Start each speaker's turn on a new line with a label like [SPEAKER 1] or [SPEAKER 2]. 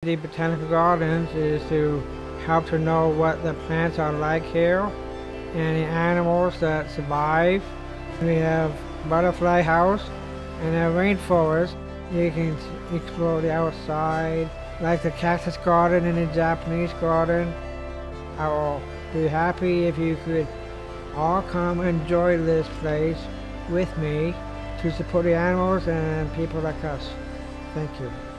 [SPEAKER 1] The Botanical Gardens is to help to know what the plants are like here and the animals that survive. We have butterfly house and a rainforest. You can explore the outside, like the cactus garden and the Japanese garden. I will be happy if you could all come enjoy this place with me to support the animals and people like us. Thank you.